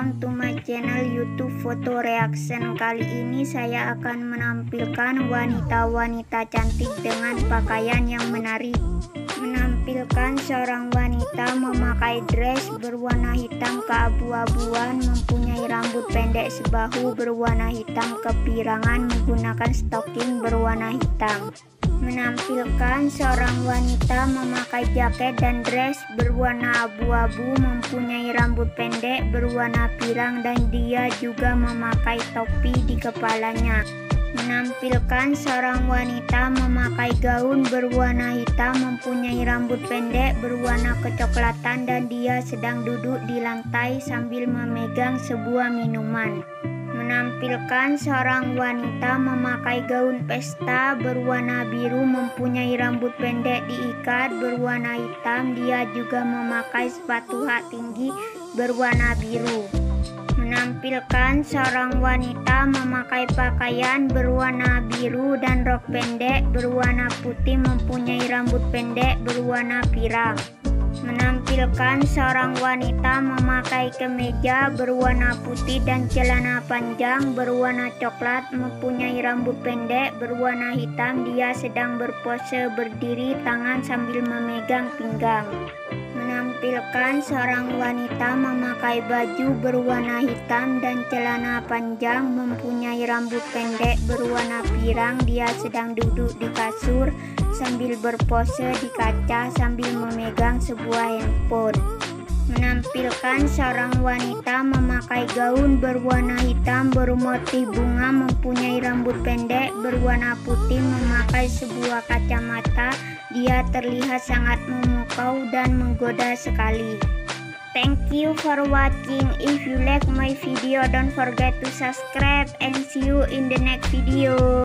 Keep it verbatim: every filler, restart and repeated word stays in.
welcome to my channel YouTube Photo Reaction. Kali ini saya akan menampilkan wanita-wanita cantik dengan pakaian yang menarik. Menampilkan seorang wanita memakai dress berwarna hitam keabu-abuan, mempunyai rambut pendek sebahu berwarna hitam kepirangan, menggunakan stocking berwarna hitam. Menampilkan seorang wanita memakai jaket dan dress berwarna abu-abu, mempunyai rambut pendek berwarna pirang, dan dia juga memakai topi di kepalanya. Menampilkan seorang wanita memakai gaun berwarna hitam, mempunyai rambut pendek berwarna kecoklatan, dan dia sedang duduk di lantai sambil memegang sebuah minuman. Menampilkan seorang wanita memakai gaun pesta berwarna biru, mempunyai rambut pendek diikat berwarna hitam, dia juga memakai sepatu hak tinggi berwarna biru. Menampilkan seorang wanita memakai pakaian berwarna biru dan rok pendek berwarna putih, mempunyai rambut pendek berwarna pirang. Menampilkan seorang wanita memakai kemeja berwarna putih dan celana panjang berwarna coklat, mempunyai rambut pendek berwarna hitam, dia sedang berpose berdiri tangan sambil memegang pinggang. Menampilkan seorang wanita memakai baju berwarna hitam dan celana panjang, mempunyai rambut pendek berwarna pirang, dia sedang duduk di kasur sambil berpose di kaca sambil memegang sebuah handphone. Menampilkan seorang wanita memakai gaun berwarna hitam bermotif bunga, mempunyai rambut pendek berwarna putih, memakai sebuah kacamata, dia terlihat sangat memukau dan menggoda sekali. Thank you for watching. If you like my video, don't forget to subscribe and see you in the next video.